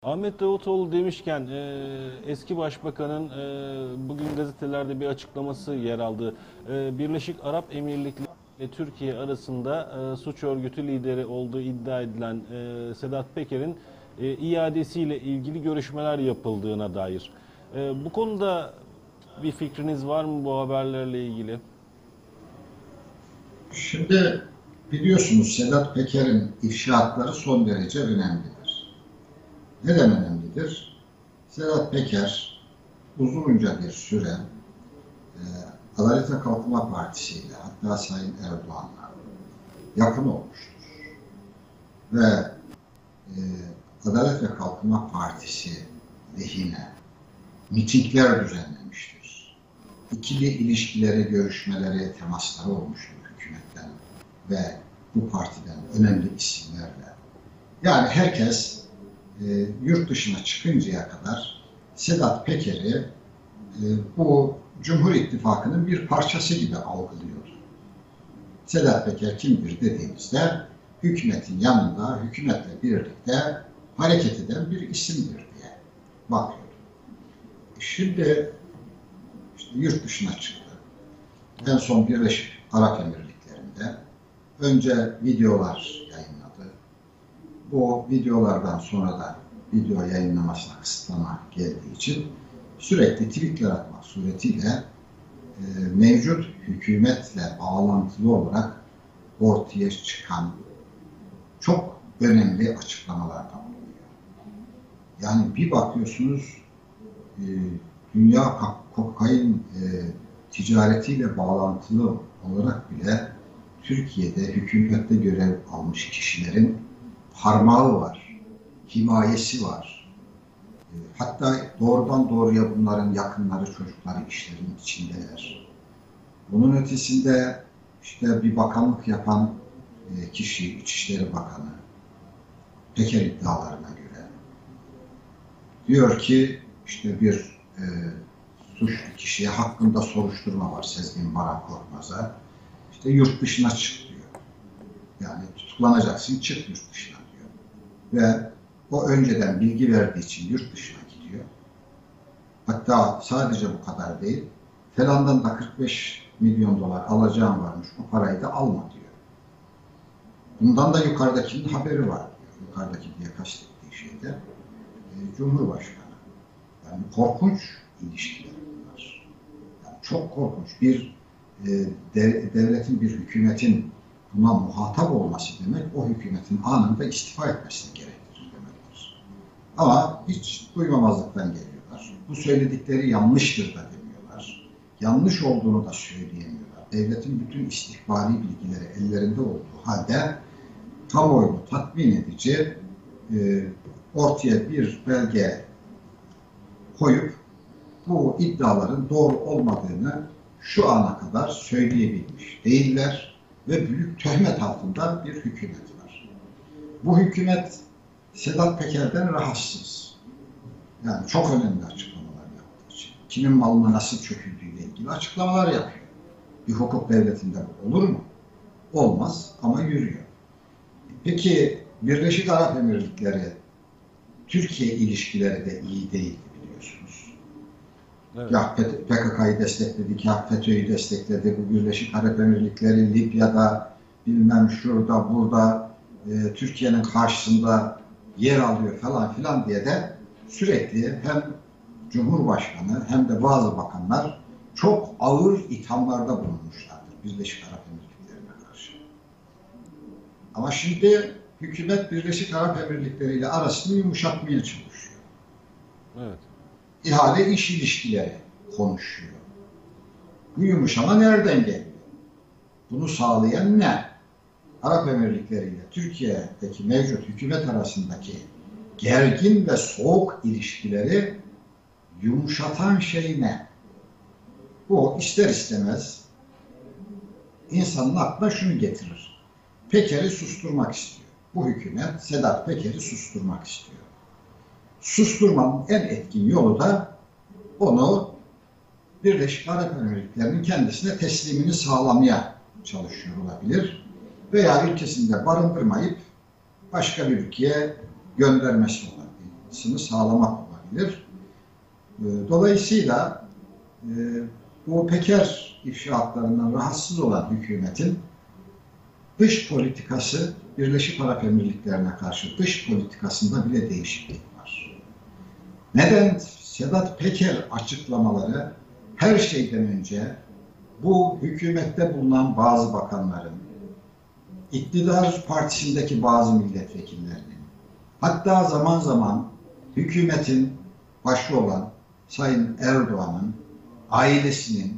Ahmet Davutoğlu demişken eski başbakanın bugün gazetelerde bir açıklaması yer aldı. Birleşik Arap Emirlikleri ile Türkiye arasında suç örgütü lideri olduğu iddia edilen Sedat Peker'in iadesiyle ilgili görüşmeler yapıldığına dair. Bu konuda bir fikriniz var mı bu haberlerle ilgili? Şimdi biliyorsunuz Sedat Peker'in ifşaatları son derece önemlidir. Neden önemlidir? Sedat Peker uzunca bir süre e, Adalet ve Kalkınma Partisi ile hatta Sayın Erdoğan'la yakın olmuştur. Ve e, Adalet ve Kalkınma Partisi lehine mitingler düzenlemiştir. İkili ilişkileri, görüşmeleri, temasları olmuştur hükümetten ve bu partiden önemli isimlerle. Yani herkes yurt dışına çıkıncaya kadar Sedat Peker'i bu Cumhur İttifakı'nın bir parçası gibi algılıyordu. Sedat Peker kimdir dediğimizde hükümetin yanında, hükümetle birlikte hareket eden bir isimdir diye bakıyordu. Şimdi işte yurt dışına çıktı. En son Birleşik Arap Emirlikleri'nde önce videolar yayınladı. Bu videolardan sonra da video yayınlamasına kısıtlama geldiği için sürekli tweetler atmak suretiyle mevcut hükümetle bağlantılı olarak ortaya çıkan çok önemli açıklamalar da bulunuyor. Yani bir bakıyorsunuz dünya kokain ticaretiyle bağlantılı olarak bile Türkiye'de hükümette görev almış kişilerin parmağı var, himayesi var. Hatta doğrudan doğruya bunların yakınları, çocukları işlerin içindeler. Bunun ötesinde işte bir bakanlık yapan kişi, İçişleri Bakanı, Peker iddialarına göre diyor ki işte bir suçlu kişiye hakkında soruşturma var Sezgin Baran Korkmaz'a. İşte yurt dışına çık diyor. Yani tutuklanacaksın, çık yurt dışına diyor. Ve o önceden bilgi verdiği için yurt dışına gidiyor. Hatta sadece bu kadar değil, falandan da 45 milyon dolar alacağım varmış, o parayı da alma diyor. Bundan da yukarıdakinin haberi var diyor. Yukarıdaki diye kastettiği şeyde Cumhurbaşkanı. Yani korkunç ilişkiler bunlar. Yani çok korkunç. Bir devletin, bir hükümetin buna muhatap olması demek, o hükümetin anında istifa etmesini gerektirir demektir. Ama hiç duymamazlıktan geliyorlar. Bu söyledikleri yanlıştır da demiyorlar. Yanlış olduğunu da söyleyemiyorlar. Devletin bütün istihbari bilgileri ellerinde olduğu halde kamuoyunu tatmin edici ortaya bir belge koyup bu iddiaların doğru olmadığını şu ana kadar söyleyebilmiş değiller ve büyük töhmet altında bir hükümet var. Bu hükümet Sedat Peker'den rahatsız. Yani çok önemli açıklamalar yaptığı için. Kimin malına nasıl çöküldüğüyle ilgili açıklamalar yapıyor. Bir hukuk devletinde bu olur mu? Olmaz ama yürüyor. Peki Birleşik Arap Emirlikleri Türkiye ilişkileri de iyi değil biliyorsunuz. Evet. Ya PKK'yı destekledik, ya FETÖ'yü destekledi, bu Birleşik Arap Emirlikleri Libya'da bilmem şurada burada Türkiye'nin karşısında yer alıyor falan filan diye de sürekli hem Cumhurbaşkanı hem de bazı bakanlar çok ağır ithamlarda bulunmuşlardır Birleşik Arap Emirlikleri'ne karşı. Ama şimdi hükümet Birleşik Arap Emirlikleri ile arasını yumuşatmaya çalışıyor. Evet. İhale iş ilişkileri konuşuyor. Bu yumuşama nereden geliyor? Bunu sağlayan ne? Arap Emirlikleri ile Türkiye'deki mevcut hükümet arasındaki gergin ve soğuk ilişkileri yumuşatan şey ne? Bu ister istemez insanın aklına şunu getirir. Peker'i susturmak istiyor. Bu hükümet Sedat Peker'i susturmak istiyor. Susturmanın en etkin yolu da onu Birleşik Arap Emirlikleri'nin kendisine teslimini sağlamaya çalışıyor olabilir. Veya ülkesinde barındırmayıp başka bir ülkeye göndermesi olabilir. bağlantısını sağlamak olabilir. Dolayısıyla bu Peker ifşaatlarından rahatsız olan hükümetin dış politikası, Birleşik Arap Emirlikleri'ne karşı dış politikasında bile değişiklik var. Neden? Sedat Peker açıklamaları her şeyden önce bu hükümette bulunan bazı bakanların, iktidar partisindeki bazı milletvekillerinin, hatta zaman zaman hükümetin başı olan Sayın Erdoğan'ın ailesinin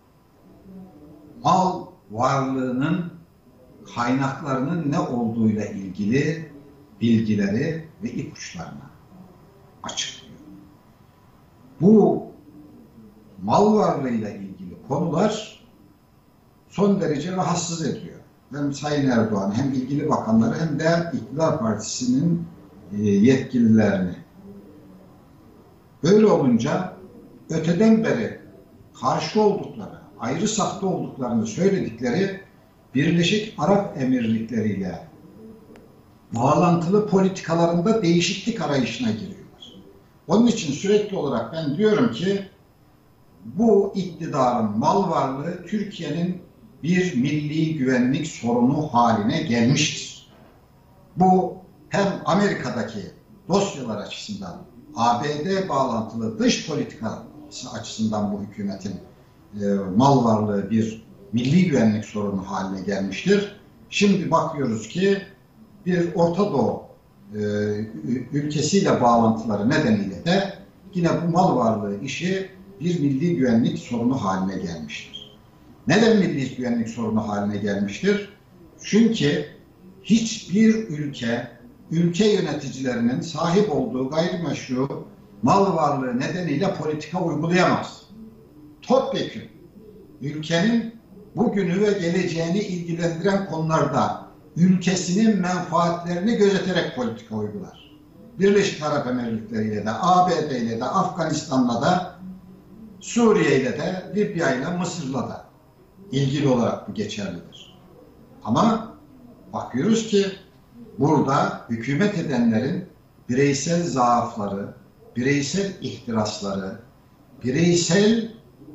mal varlığının kaynaklarının ne olduğuyla ilgili bilgileri ve ipuçlarını açıklıyor. Bu mal varlığıyla ilgili konular son derece rahatsız ediyor. Hem Sayın Erdoğan hem ilgili bakanları hem de iktidar partisinin yetkililerini. Böyle olunca öteden beri karşı oldukları, ayrı safta olduklarını söyledikleri Birleşik Arap Emirlikleri ile bağlantılı politikalarında değişiklik arayışına giriyorlar. Onun için sürekli olarak ben diyorum ki bu iktidarın mal varlığı Türkiye'nin bir milli güvenlik sorunu haline gelmiştir. Bu hem Amerika'daki dosyalar açısından, ABD bağlantılı dış politikası açısından bu hükümetin mal varlığı bir milli güvenlik sorunu haline gelmiştir. Şimdi bakıyoruz ki bir Orta Doğu ülkesiyle bağlantıları nedeniyle de yine bu mal varlığı işi bir milli güvenlik sorunu haline gelmiştir. Neden milli güvenlik sorunu haline gelmiştir? Çünkü hiçbir ülke yöneticilerinin sahip olduğu gayrimeşru mal varlığı nedeniyle politika uygulayamaz. Topyekün ülkenin bugünü ve geleceğini ilgilendiren konularda ülkesinin menfaatlerini gözeterek politika uygular. Birleşik Arap Emirlikleri ile de, ABD ile de, Afganistan'la da, Suriye ile de, Libya ile, Mısır'la da ilgili olarak bu geçerlidir. Ama bakıyoruz ki burada hükümet edenlerin bireysel zaafları, bireysel ihtirasları, bireysel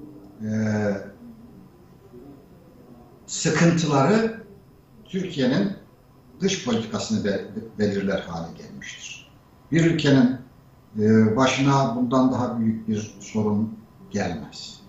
sıkıntıları Türkiye'nin dış politikasını belirler hale gelmiştir. Bir ülkenin başına bundan daha büyük bir sorun gelmez.